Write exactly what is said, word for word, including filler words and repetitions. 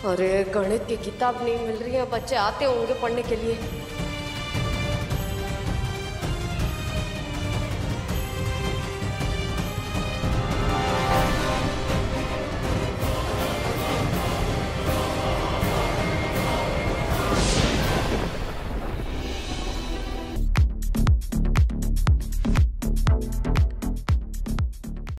अरे गणित की किताब नहीं मिल रही है, बच्चे आते होंगे पढ़ने के लिए।